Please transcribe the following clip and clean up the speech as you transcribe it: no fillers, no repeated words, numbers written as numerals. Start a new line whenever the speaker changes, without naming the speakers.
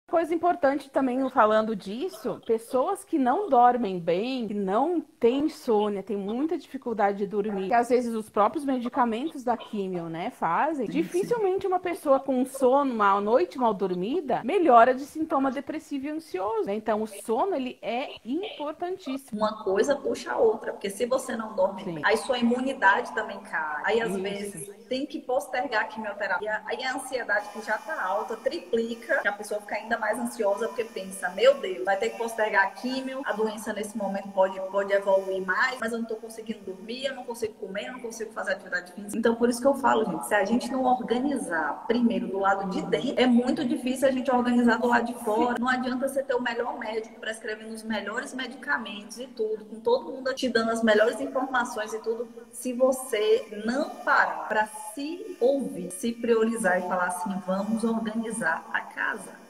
Coisa importante também falando disso, pessoas que não dormem bem, que não têm insônia, têm muita dificuldade de dormir, que às vezes os próprios medicamentos da químio, né, fazem,
Sim, sim.
dificilmente uma pessoa com sono, uma noite mal dormida, melhora de sintoma depressivo e ansioso, né? Então o sono, ele é importantíssimo.
Uma coisa puxa a outra, porque se você não dorme bem,
Sim,
aí sua imunidade também cai. Aí às
isso.
vezes tem que postergar a quimioterapia, aí a ansiedade que já tá alta triplica, que a pessoa fica ainda mais ansiosa porque pensa, meu Deus, vai ter que postergar a quimio, a doença nesse momento pode evoluir mais, mas eu não tô conseguindo dormir, eu não consigo comer, eu não consigo fazer atividade física. Então por isso que eu falo, gente, se a gente não organizar primeiro do lado de dentro, é muito difícil a gente organizar do lado de fora. Não adianta você ter o melhor médico prescrevendo os melhores medicamentos e tudo, com todo mundo te dando as melhores informações e tudo, se você não parar para se ouvir, se priorizar e falar assim, vamos organizar a casa.